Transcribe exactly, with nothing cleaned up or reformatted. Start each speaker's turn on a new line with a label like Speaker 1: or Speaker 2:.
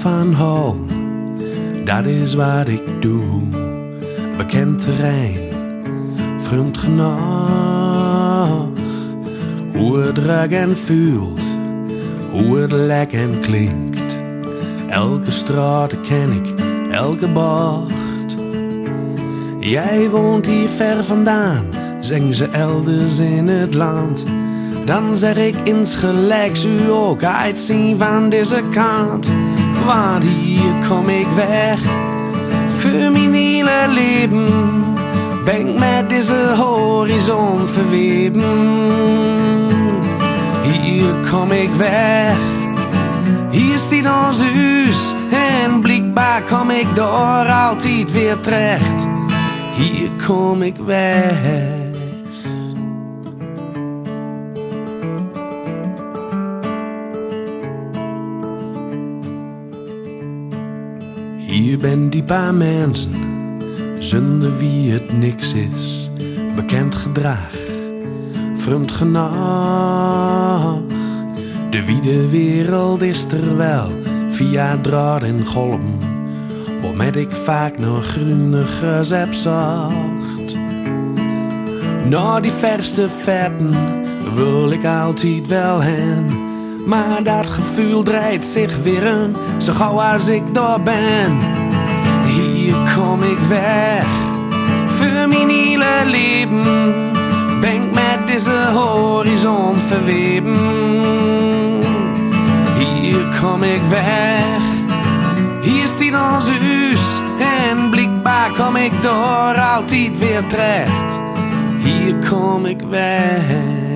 Speaker 1: van hal, dat is wat ik doe. Bekend terrein, vreemd genoeg. Hoe het ruikt en voelt, hoe het lijkt en klinkt. Elke straat ken ik, elke bocht. Jij woont hier ver vandaan, zeggen ze elders in het land. Dan zeg ik insgelijks u ook uitzien van deze kant. Want hier kom ik weg, voor mijn hele leven. Ben ik met deze horizon verweven. Hier kom ik weg, hier staat ons huis. En blijkbaar kom ik door altijd weer terecht. Hier kom ik weg. Hier ben die paar mensen, zonder wie het niks is. Bekend gedrag, vreemd genoeg. De wiede wereld is er wel, via draad en golm. Waarmee ik vaak nog groenigers heb zocht. Naar die verste vetten wil ik altijd wel heen. Maar dat gevoel draait zich weer om, zo gauw als ik daar ben. Hier kom ik weg, voor mijn hele leven. Ben ik met deze horizon verweven. Hier kom ik weg, hier staat ons huis. En blijkbaar kom ik door altijd weer terecht. Hier kom ik weg.